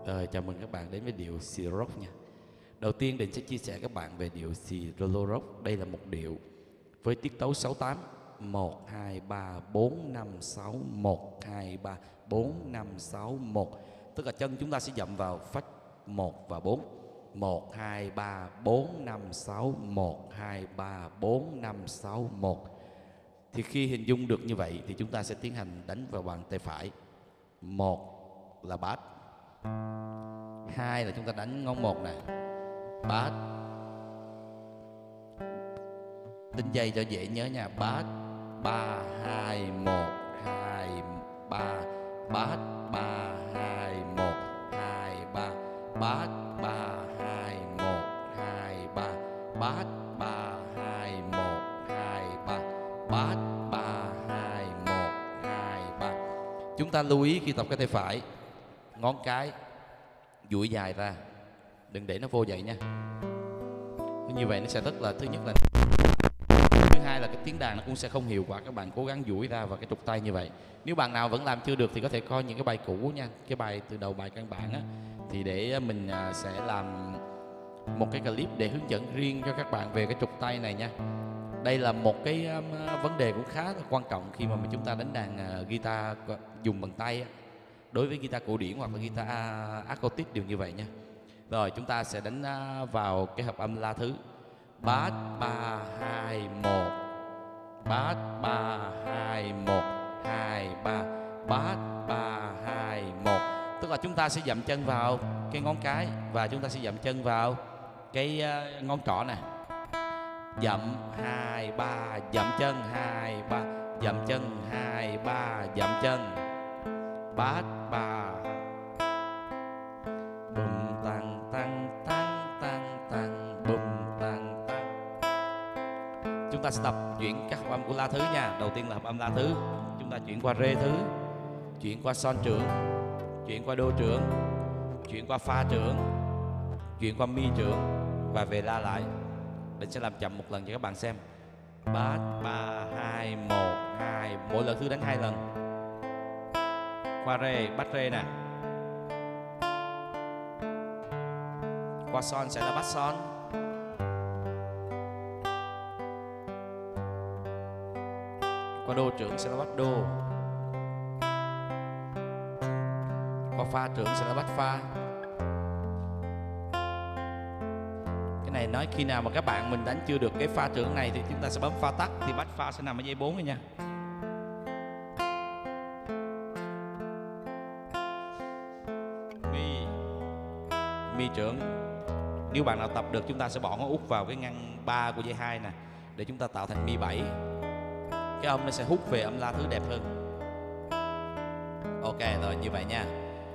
Chào mừng các bạn đến với điệu xì rock nha. Đầu tiên Định sẽ chia sẻ các bạn về điệu xì rock. Đây là một điệu với tiết tấu 6/8, 1 2 3 4 5 6 1 2 3 4 5 6 1. Tức là chân chúng ta sẽ dậm vào phách 1 và 4. 1 2 3 4 5 6 1 2 3 4 5 6 1. Thì khi hình dung được như vậy thì chúng ta sẽ tiến hành đánh vào bàn tay phải. 1 là bass, 2 là chúng ta đánh ngón 1 này, bass. Tính dây cho dễ nhớ nha, bass 3 2 1 2 3, bass 3 2 1 2 3, bass 3 2 1 2 3, bass 3 2 1 2 3, bass 3 2 1 2 3. Chúng ta lưu ý khi tập cái tay phải, ngón cái duỗi dài ra, đừng để nó vô vậy nha. Như vậy nó sẽ rất là, thứ nhất là, thứ hai là cái tiếng đàn nó cũng sẽ không hiệu quả. Các bạn cố gắng duỗi ra vào cái trục tay như vậy. Nếu bạn nào vẫn làm chưa được thì có thể coi những cái bài cũ nha, cái bài từ đầu bài căn bản á, thì để mình sẽ làm một cái clip để hướng dẫn riêng cho các bạn về cái trục tay này nha. Đây là một cái vấn đề cũng khá là quan trọng khi mà chúng ta đánh đàn guitar dùng bằng tay á. Đối với guitar cổ điển hoặc là guitar acoustic đều như vậy nha. Rồi chúng ta sẽ đánh vào cái hợp âm la thứ. Bass 3 2 1, bass 3 2 1 2 3, bass 3 2 1. Tức là chúng ta sẽ dậm chân vào cái ngón cái và chúng ta sẽ dậm chân vào cái ngón trỏ này. Dậm 2 3, dậm chân 2 3, dậm chân 2 3, dậm chân. Bass 3 bum tăng tăng tăng tăng tăng bum tăng tăng. Chúng ta sẽ tập chuyển các hợp âm của la thứ nha. Đầu tiên là hợp âm la thứ, chúng ta chuyển qua rê thứ, chuyển qua son trưởng, chuyển qua đô trưởng, chuyển qua fa trưởng, chuyển qua mi trưởng và về la lại. Mình sẽ làm chậm một lần cho các bạn xem. Bass 3 2 1 2, mỗi lần thứ đánh 2 lần. Qua rê, bass rê nè. Qua son sẽ là bass son. Qua đô trưởng sẽ là bass đô. Qua pha trưởng sẽ là bass pha. Cái này nói khi nào mà các bạn mình đánh chưa được cái pha trưởng này thì chúng ta sẽ bấm pha tắt, thì bass pha sẽ nằm ở dây 4 này nha. Mi trưởng, nếu bạn nào tập được chúng ta sẽ bỏ ngón út vào cái ngăn 3 của dây 2 nè, để chúng ta tạo thành mi 7. Cái âm nó sẽ hút về âm la thứ đẹp hơn. Ok rồi, như vậy nha.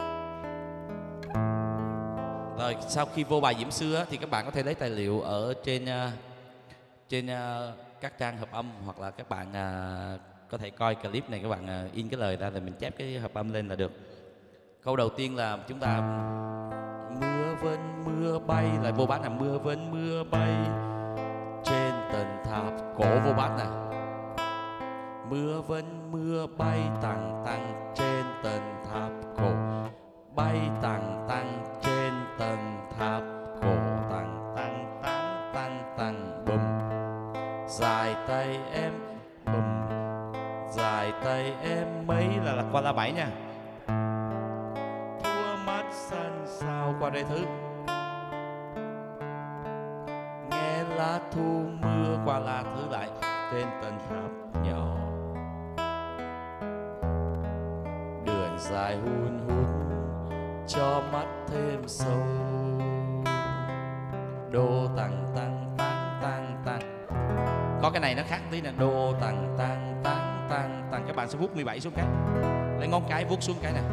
Rồi sau khi vô bài Diễm Xưa thì các bạn có thể lấy tài liệu ở trên các trang hợp âm, hoặc là các bạn có thể coi clip này, các bạn in cái lời ra rồi mình chép cái hợp âm lên là được. Câu đầu tiên là chúng ta mưa vân mưa bay, lại vô bass là mưa vân mưa bay trên tầng tháp cổ, vô bass nè. Mưa vân mưa bay tằng tằng trên tầng tháp cổ, bay tằng tằng trên tầng tháp cổ, tằng tằng tằng tằng tằng bùm. Dài tay em bùm, dài tay em mấy là qua la 7 nha. Sân sao qua rê thứ, nghe lá thu mưa qua la thứ lại trên tầng tháp nhỏ. Đường dài hun hút cho mắt thêm sâu, đô tăng tăng tăng tăng tăng. Có cái này nó khác tí nè, đô tăng tăng tăng tăng tăng. Các bạn sẽ vuốt 17 xuống cái, lấy ngón cái vuốt xuống cái nè.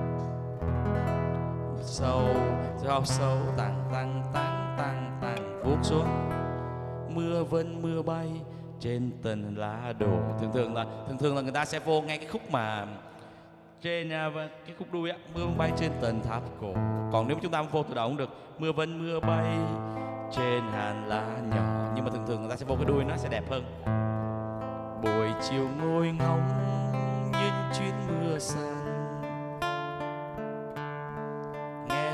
Sâu sâu sâu tăng tăng tăng tăng tăng, vuốt xuống. Mưa vân mưa bay trên tầng lá đổ. Thường thường là người ta sẽ vô ngay cái khúc mà trên cái khúc đuôi á, mưa bay trên tầng tháp cổ. Còn nếu chúng ta vô từ đầu cũng được, mưa vân mưa bay trên hàng lá nhỏ, nhưng mà thường người ta sẽ vô cái đuôi, nó sẽ đẹp hơn. Buổi chiều ngồi ngóng nhìn chuyến mưa xa, nghe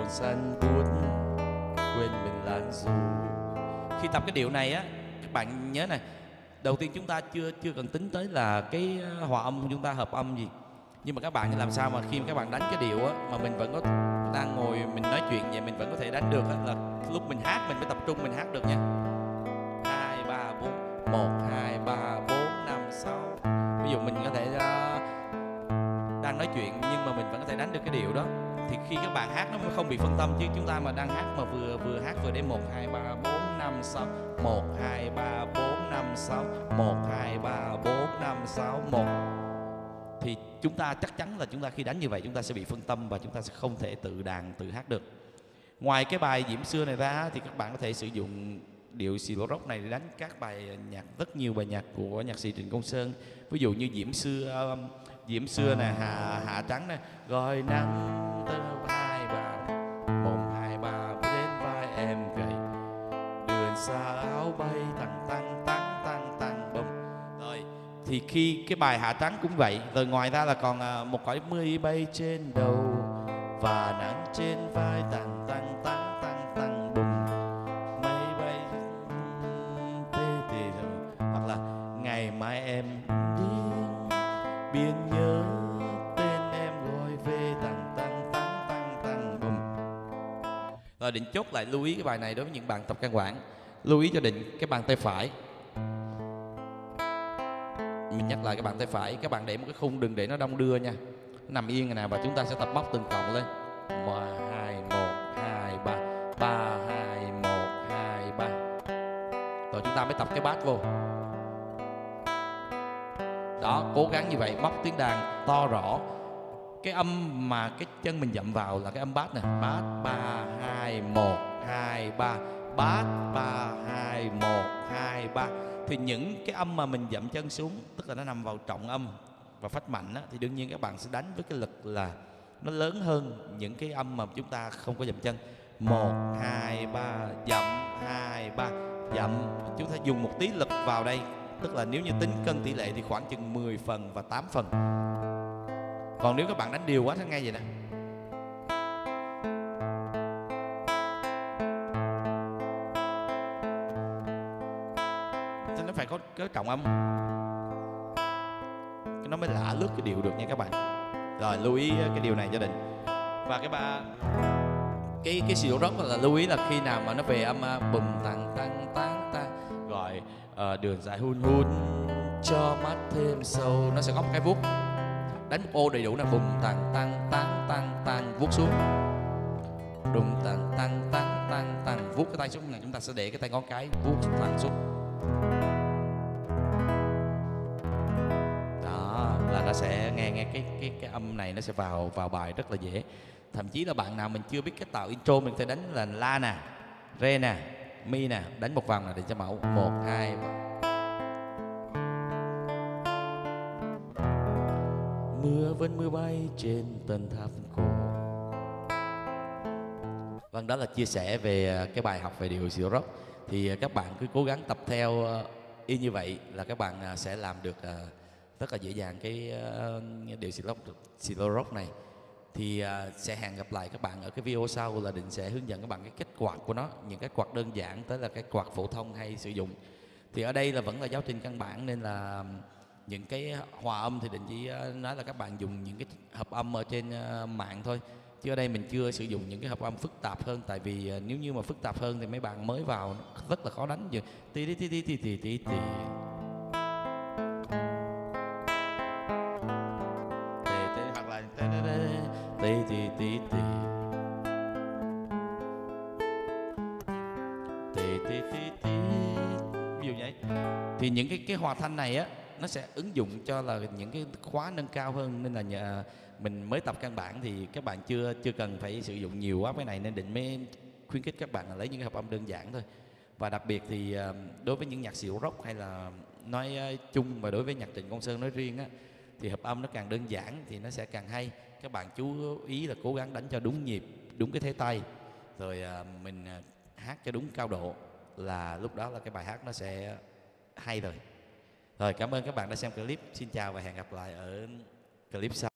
buồn xanh buốt quên mình lan du. Khi tập cái điệu này á, các bạn nhớ này, đầu tiên chúng ta chưa cần tính tới là cái hòa âm của chúng ta hợp âm gì, nhưng mà các bạn làm sao mà khi mà các bạn đánh cái điệu á mà mình vẫn có đang ngồi mình nói chuyện vậy mình vẫn có thể đánh được á, là lúc mình hát mình phải tập trung mình hát được nha. 2 3 4 1 2 3 4 5 6. Ví dụ mình có thể đang nói chuyện nhưng mà mình vẫn có thể đánh được cái điệu đó, thì khi các bạn hát nó mới không bị phân tâm. Chứ chúng ta mà đang hát mà vừa hát vừa đến 1 2 3 4 5 6 1 2 3 4 5 6 1 2 3 4 5 6 1, thì chúng ta chắc chắn là chúng ta khi đánh như vậy chúng ta sẽ bị phân tâm và chúng ta sẽ không thể tự đàn tự hát được. Ngoài cái bài Diễm Xưa này ra thì các bạn có thể sử dụng điệu xì lô rock này để đánh các bài nhạc, rất nhiều bài nhạc của nhạc sĩ Trịnh Công Sơn. Ví dụ như Diễm Xưa nè, Hạ Trắng nè, gọi nắng từ vai vào mùng 2 3 đến vai em gầy, đường xa áo bay tăng tăng tăng tăng tăng bông. Rồi thì khi cái bài Hạ Trắng cũng vậy. Rồi ngoài ra là còn một cõi mây bay trên đầu và nắng trên vai tăng tăng tăng tăng tăng bùng, mây bay tê tê. Hoặc là ngày mai em biên nhớ tên em gọi về tăng tăng tăng tăng tăng bùm. Rồi Định chốt lại lưu ý cái bài này đối với những bạn tập căn bản. Lưu ý cho Định cái bàn tay phải, mình nhắc lại cái bàn tay phải, các bạn để một cái khung đừng để nó đong đưa nha, nó nằm yên rồi nè, và chúng ta sẽ tập bóc từng cọng lên. 2 1 2 3 3 2 1 2 3. Rồi chúng ta mới tập cái bass vô. Đó, cố gắng như vậy, bóc tiếng đàn to rõ. Cái âm mà cái chân mình dậm vào là cái âm bass nè. Bass 3 2 1 2 3. Bass 3 2 1 2 3. Thì những cái âm mà mình dậm chân xuống, tức là nó nằm vào trọng âm và phách mạnh á, thì đương nhiên các bạn sẽ đánh với cái lực là nó lớn hơn những cái âm mà chúng ta không có dậm chân. 1 2 3 dậm 2 3 dậm. Chúng ta dùng một tí lực vào đây, tức là nếu như tính cân tỷ lệ thì khoảng chừng 10 phần và 8 phần. Còn nếu các bạn đánh đều quá thì nghe vậy nè. Thì nó phải có cái trọng âm, nó mới lạ lướt cái điệu được nha các bạn. Rồi lưu ý cái điều này cho Định. Và cái xì lô rock là lưu ý là khi nào mà nó về âm bùm tăng tăng tăng tăng, gọi đường dài hun hun cho mắt thêm sâu, nó sẽ có một cái vuốt, đánh một ô đầy đủ là bùm tăng tăng tăng tăng tăng, vuốt xuống, đùng tăng tăng tăng tăng tăng, vuốt cái tay xuống này, chúng ta sẽ để cái tay ngón cái vuốt thẳng xuống. Đó là nó sẽ nghe cái âm này nó sẽ vào bài rất là dễ. Thậm chí là bạn nào mình chưa biết cách tạo intro, mình có thể đánh là la nè, re nè, mi nè, đánh một vòng là để cho mẫu 1 2 3. Mưa vẫn mưa bay trên tân tháp cổ. Vâng, đó là chia sẻ về cái bài học về điệu xì rock. Thì các bạn cứ cố gắng tập theo y như vậy là các bạn sẽ làm được rất là dễ dàng cái điệu xì rock này. Thì sẽ hẹn gặp lại các bạn ở cái video sau, là Định sẽ hướng dẫn các bạn cái cách quạt của nó, những cái quạt đơn giản tới là cái quạt phổ thông hay sử dụng. Thì ở đây là vẫn là giáo trình căn bản, nên là những cái hòa âm thì Định chỉ nói là các bạn dùng những cái hợp âm ở trên mạng thôi, chứ ở đây mình chưa sử dụng những cái hợp âm phức tạp hơn. Tại vì nếu như mà phức tạp hơn thì mấy bạn mới vào rất là khó đánh. Tí tí tí tí tí tí tí tí. Hoặc là tí tí tí tí tí tí tí tí, ví dụ vậy. Thì những cái hòa thanh này á, nó sẽ ứng dụng cho là những cái khóa nâng cao hơn, nên là mình mới tập căn bản thì các bạn chưa cần phải sử dụng nhiều quá cái này, nên Định mới khuyến khích các bạn là lấy những cái hợp âm đơn giản thôi. Và đặc biệt thì đối với những nhạc sĩ rock hay là nói chung, và đối với nhạc Trịnh Công Sơn nói riêng á, thì hợp âm nó càng đơn giản thì nó sẽ càng hay. Các bạn chú ý là cố gắng đánh cho đúng nhịp, đúng cái thế tay, rồi mình hát cho đúng cao độ, là lúc đó là cái bài hát nó sẽ hay rồi. Rồi, cảm ơn các bạn đã xem clip. Xin chào và hẹn gặp lại ở clip sau.